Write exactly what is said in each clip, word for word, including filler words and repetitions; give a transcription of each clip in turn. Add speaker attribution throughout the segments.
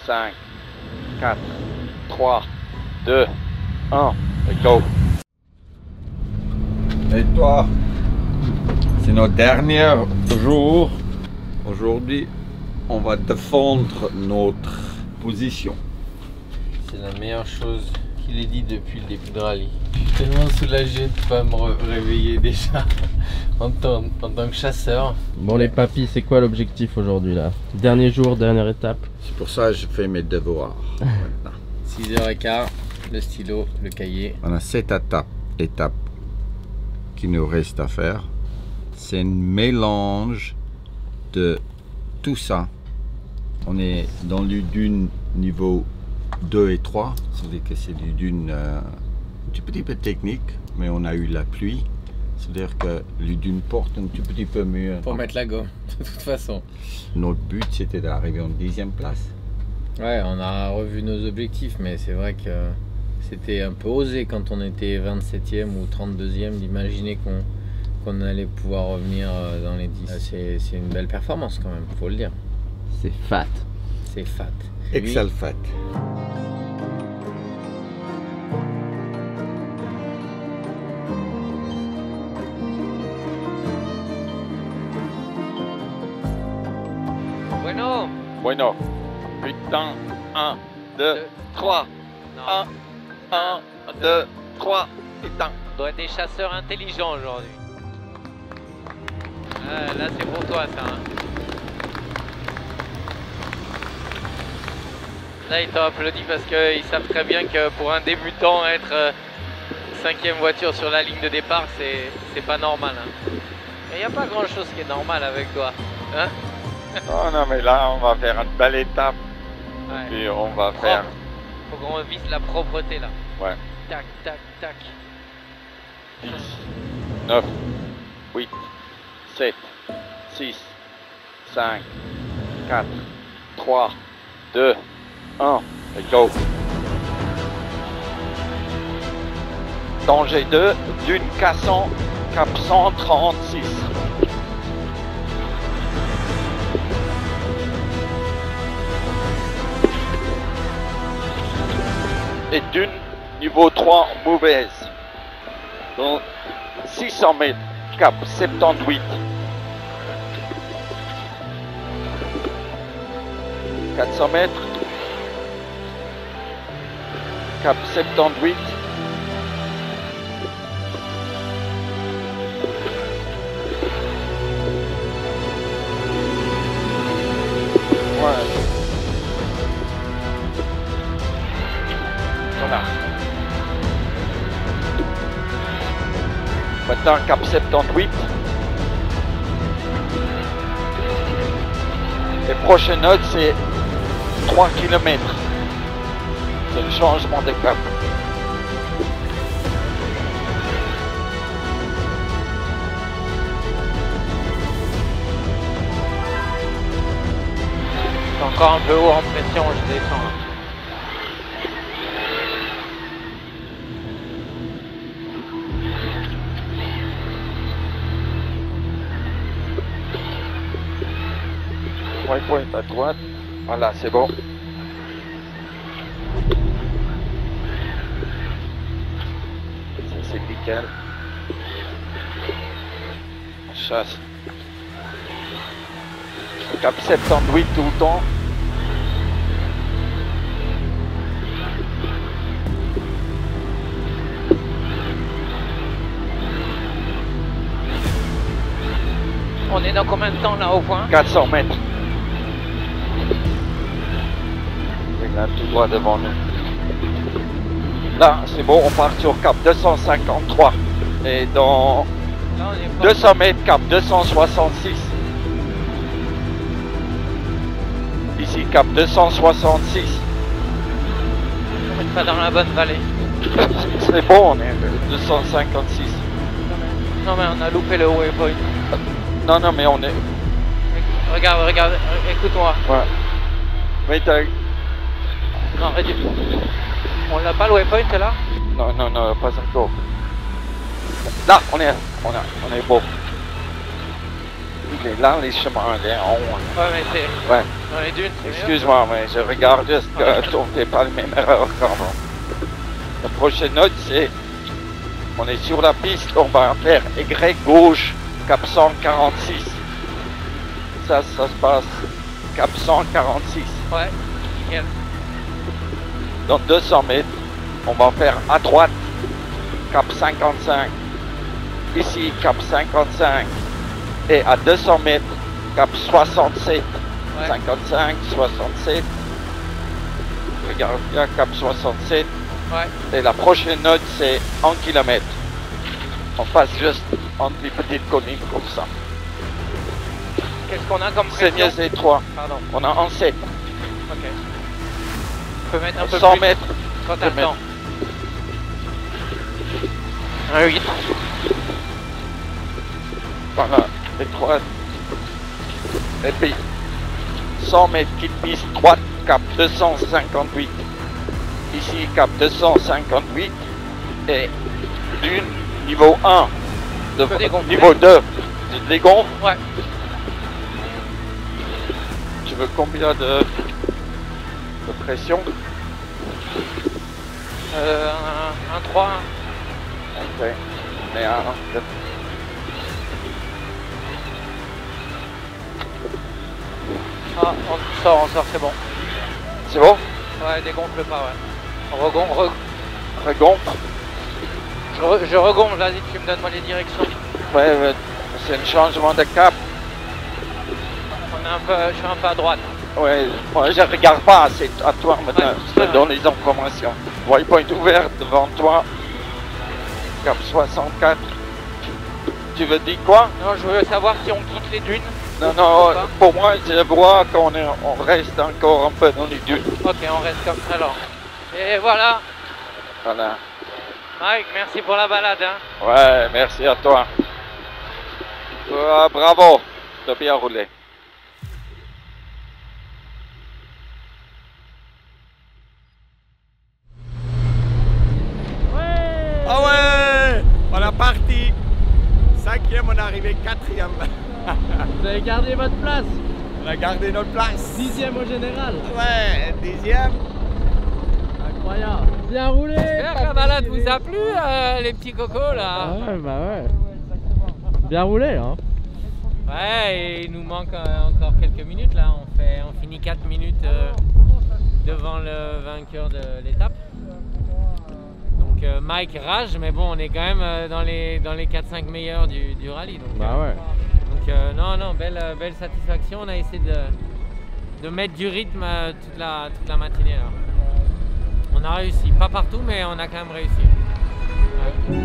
Speaker 1: cinq, quatre, trois, deux, un, et go.
Speaker 2: Et toi, c'est notre dernier jour. Aujourd'hui, on va défendre notre position.
Speaker 3: C'est la meilleure chose qu'il ait dit depuis le début de rallye. Je suis tellement soulagé de ne pas me réveiller déjà en tant, en tant que chasseur.
Speaker 4: Bon les papis, c'est quoi l'objectif aujourd'hui là? Dernier jour, dernière étape.
Speaker 2: C'est pour ça que je fais mes devoirs.
Speaker 3: six heures quinze, le stylo, le cahier.
Speaker 2: On a sept étapes, étapes qui nous restent à faire. C'est un mélange de tout ça. On est dans le dune niveau deux et trois, c'est-à-dire que c'est du dune euh, un petit, petit peu technique, mais on a eu la pluie, c'est-à-dire que le dune porte un petit, petit peu mieux.
Speaker 3: Pour mettre la gomme, de toute façon.
Speaker 2: Notre but c'était d'arriver en dixième place.
Speaker 3: Ouais, on a revu nos objectifs, mais c'est vrai que c'était un peu osé quand on était vingt-septième ou trente-deuxième d'imaginer qu'on qu'on allait pouvoir revenir dans les dix. C'est une belle performance quand même, faut le dire.
Speaker 4: C'est fat.
Speaker 3: C'est fat.
Speaker 2: Excel fat.
Speaker 3: Bueno.
Speaker 1: Bueno. Putain. un, deux, trois. un, un, deux, trois. Putain.
Speaker 3: On doit être des chasseurs intelligents aujourd'hui. Ah, là c'est pour toi ça. Hein. Là ils t'ont applaudi parce qu'ils savent très bien que pour un débutant être euh, cinquième voiture sur la ligne de départ c'est pas normal. Hein. Il n'y a pas grand chose qui est normal avec toi. Hein.
Speaker 1: Oh non mais là on va faire une belle étape.
Speaker 3: Ouais.
Speaker 1: Puis on va
Speaker 3: Propre.
Speaker 1: faire...
Speaker 3: Faut qu'on vise la propreté là.
Speaker 1: Ouais.
Speaker 3: Tac tac tac.
Speaker 1: dix, neuf, huit, sept, six, cinq, quatre, trois, deux, un, et go. Danger deux, dune cassant, cap cent trente-six. Et dune niveau trois mauvaise. Donc six cents mètres, cap soixante-dix-huit. quatre cents mètres, cap soixante-dix-huit. Ouais. Voilà. Maintenant cap soixante-dix-huit. Et prochaine note c'est trois kilomètres. C'est le changement de cap.
Speaker 3: C'est encore un peu haut en pression, je descends.
Speaker 1: Ouais, pointe à droite. Voilà, c'est bon. Ça, c'est nickel. On chasse. Cap soixante-dix-huit tout le temps.
Speaker 3: On est dans combien de temps là au point?
Speaker 1: quatre cents mètres. Regarde tout droit devant nous. Là, c'est bon, on part sur cap deux cent cinquante-trois. Et dans
Speaker 3: Là, on est pas...
Speaker 1: deux cents mètres, cap deux cent soixante-six. Ici, cap deux cent soixante-six.
Speaker 3: On n'est pas dans la bonne vallée.
Speaker 1: C'est bon, on est deux cent cinquante-six.
Speaker 3: Non mais on a loupé le waypoint.
Speaker 1: Non, non, mais on est...
Speaker 3: Regarde, regarde, écoute-moi.
Speaker 1: Ouais. Mais t'as...
Speaker 3: Non, réduis. On l'a pas le waypoint là?
Speaker 1: Non, non, non, pas encore. Là, on est, on a, on est beau. Il est là, les chemins, il est en haut.
Speaker 5: Ouais, mais c'est.
Speaker 1: Ouais.
Speaker 5: Dans les dunes, c'est mieux.
Speaker 1: Excuse-moi, mais je regarde juste que tu ne fais pas les mêmes erreurs qu'avant. La prochaine note, c'est. On est sur la piste, on va faire Y gauche, cap cent quarante-six. Ça, ça se passe cap cent quarante-six.
Speaker 5: Ouais, nickel.
Speaker 1: Dans deux cents mètres, on va faire à droite, cap cinquante-cinq. Ici, cap cinquante-cinq. Et à deux cents mètres, cap soixante-sept.
Speaker 5: Ouais.
Speaker 1: cinquante-cinq, soixante-sept. Regarde bien, cap soixante-sept.
Speaker 5: Ouais.
Speaker 1: Et la prochaine note, c'est un kilomètre. On passe juste entre les petites collines comme ça.
Speaker 5: Qu'est-ce qu'on a comme
Speaker 1: C'est
Speaker 5: pression?
Speaker 1: mieux c'est trois.
Speaker 5: Pardon.
Speaker 1: On a un sept.
Speaker 5: Ok. On peut mettre un peu
Speaker 1: cent
Speaker 5: plus
Speaker 1: mètres.
Speaker 5: quand t'as le
Speaker 1: mettre.
Speaker 5: temps. Un huit.
Speaker 1: Voilà, les trois. Et puis, cent mètres qui piste droite, cap deux cent cinquante-huit. Ici, cap deux cent cinquante-huit. Et dune, niveau un. De,
Speaker 5: peux dégonfler.
Speaker 1: niveau deux. Tu te dégonfles?
Speaker 5: Ouais.
Speaker 1: Tu veux combien de, de pression?
Speaker 5: Euh, un, un trois.
Speaker 1: Ok. Mais un, deux.
Speaker 5: Ah, on sort, on sort, c'est bon.
Speaker 1: C'est bon?
Speaker 5: Ouais, dégonfle pas, ouais. On regonfle, re...
Speaker 1: Regonfle.
Speaker 5: je, re... je regonfle, vas-y, tu me donnes moi les directions.
Speaker 1: Ouais, ouais, c'est un changement de cap.
Speaker 5: On est un peu, je suis un peu à droite.
Speaker 1: Ouais, moi je regarde pas, c'est à toi maintenant,
Speaker 5: Ouais,
Speaker 1: je
Speaker 5: ouais.
Speaker 1: te donne les informations. Waypoint ouvert devant toi, cap soixante-quatre. Tu veux dire quoi?
Speaker 5: Non, je veux savoir si on quitte les dunes.
Speaker 1: Non, non,
Speaker 5: Pas.
Speaker 1: pour moi je vois qu'on est, on reste encore un peu dans les dunes.
Speaker 5: Ok, on reste comme ça alors. Et voilà.
Speaker 1: Voilà.
Speaker 5: Mike, merci pour la balade. Hein.
Speaker 1: Ouais, merci à toi. Ouais, bravo, t'as bien roulé.
Speaker 2: Ah ouais, on est parti. Cinquième, on est arrivé quatrième.
Speaker 4: Vous avez gardé votre place.
Speaker 2: On a gardé notre place.
Speaker 4: Dixième au général.
Speaker 2: Ouais, dixième.
Speaker 4: Incroyable. Bien roulé.
Speaker 5: J'espère que la balade vous a plu, euh, les petits cocos
Speaker 4: Ah
Speaker 5: là.
Speaker 4: ouais, bah ouais. Bien roulé, hein.
Speaker 5: Ouais, et il nous manque euh, encore quelques minutes là. On, fait, on finit quatre minutes euh, devant le vainqueur de l'étape. Donc euh, Mike rage, mais bon, on est quand même euh, dans les, dans les quatre cinq meilleurs du, du rallye. Donc,
Speaker 4: Bah ouais.
Speaker 5: donc euh, non, non, belle, belle satisfaction. On a essayé de, de mettre du rythme euh, toute, la, toute la matinée là. On a réussi, pas partout, mais on a quand même réussi. Ouais.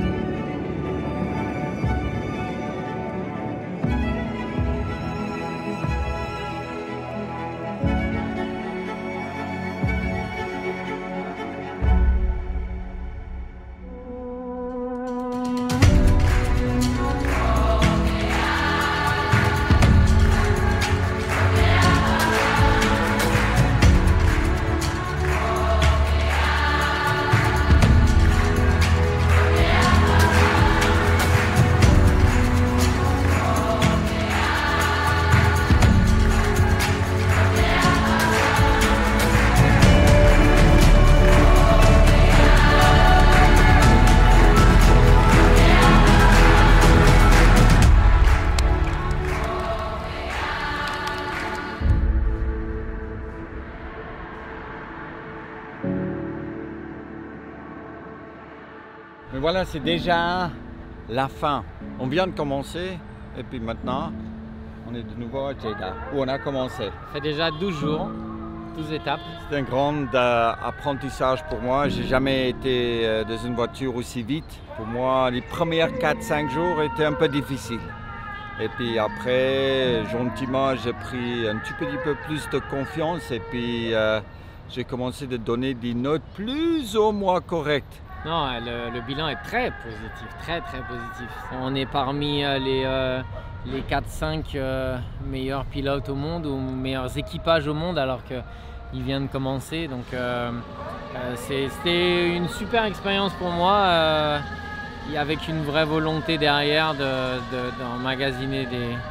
Speaker 2: Mais voilà, c'est déjà la fin. On vient de commencer et puis maintenant, on est de nouveau à Jeddah, où on a commencé.
Speaker 5: Ça fait déjà douze jours, douze étapes.
Speaker 2: C'est un grand euh, apprentissage pour moi. J'ai jamais été euh, dans une voiture aussi vite. Pour moi, les premiers quatre cinq jours étaient un peu difficiles. Et puis après, gentiment, j'ai pris un petit petit peu plus de confiance et puis euh, j'ai commencé de donner des notes plus ou moins correctes.
Speaker 5: Non, le, le bilan est très positif, très très positif. On est parmi euh, les, euh, les quatre cinq euh, meilleurs pilotes au monde ou meilleurs équipages au monde alors qu'il vient de commencer. Donc euh, euh, c'était une super expérience pour moi, euh, avec une vraie volonté derrière d'emmagasiner de, de, des,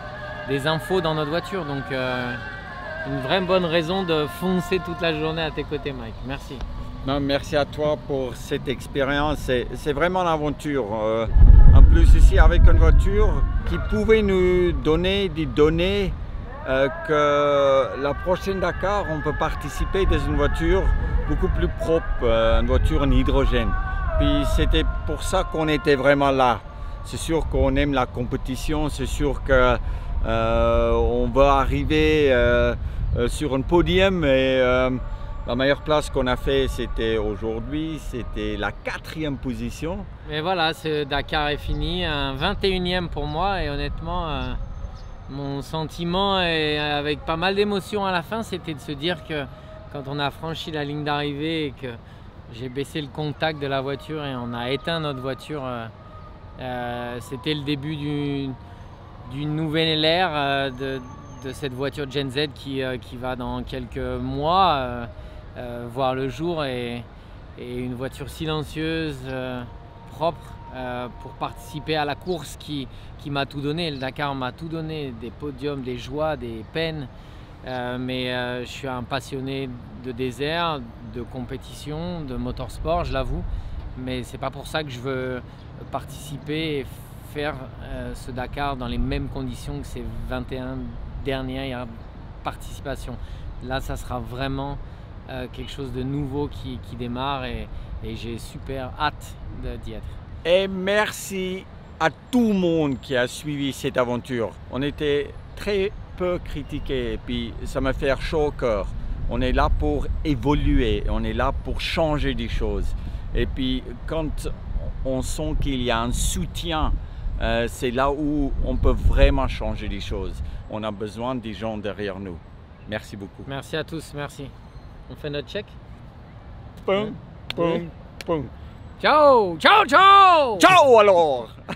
Speaker 5: des infos dans notre voiture. Donc euh, une vraie bonne raison de foncer toute la journée à tes côtés, Mike. Merci.
Speaker 2: Non, merci à toi pour cette expérience. C'est vraiment l'aventure. Euh, en plus ici avec une voiture qui pouvait nous donner des données euh, que la prochaine Dakar, on peut participer dans une voiture beaucoup plus propre, euh, une voiture en hydrogène. Puis c'était pour ça qu'on était vraiment là. C'est sûr qu'on aime la compétition, c'est sûr qu'on euh, va arriver euh, euh, sur un podium et euh, la meilleure place qu'on a fait, c'était aujourd'hui, c'était la quatrième position.
Speaker 5: Mais voilà, ce Dakar est fini, un vingt et unième pour moi et honnêtement, euh, mon sentiment est, avec pas mal d'émotions à la fin, c'était de se dire que quand on a franchi la ligne d'arrivée et que j'ai baissé le contact de la voiture et on a éteint notre voiture, euh, euh, c'était le début d'une d'une nouvelle ère euh, de, de cette voiture Gen Z qui, euh, qui va dans quelques mois euh, Euh, voir le jour et, et une voiture silencieuse, euh, propre euh, pour participer à la course qui, qui m'a tout donné. Le Dakar m'a tout donné, des podiums, des joies, des peines. Euh, mais euh, je suis un passionné de désert, de compétition, de motorsport, je l'avoue. Mais c'est pas pour ça que je veux participer et faire euh, ce Dakar dans les mêmes conditions que ces vingt et un dernières participations. Là, ça sera vraiment Euh, quelque chose de nouveau qui, qui démarre et, et j'ai super hâte d'y être.
Speaker 2: Et merci à tout le monde qui a suivi cette aventure. On était très peu critiqués et puis ça me fait chaud au cœur. On est là pour évoluer, on est là pour changer des choses. Et puis quand on sent qu'il y a un soutien, euh, c'est là où on peut vraiment changer des choses. On a besoin des gens derrière nous. Merci beaucoup.
Speaker 5: Merci à tous, merci. On fait notre check.
Speaker 2: Pum, pum, pum.
Speaker 5: Ciao, ciao, ciao.
Speaker 2: Ciao alors.